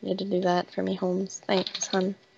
you to do that for me, Holmes. Thanks, hun.